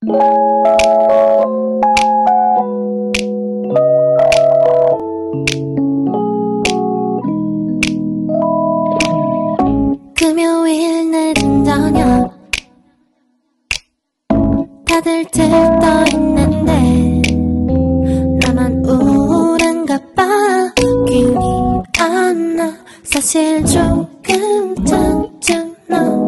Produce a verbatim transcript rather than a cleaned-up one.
금요일 늦은 저녁 다들 들떠있는데 나만 우울한가 봐. 기운이 안 나. 사실 조금 짜증나.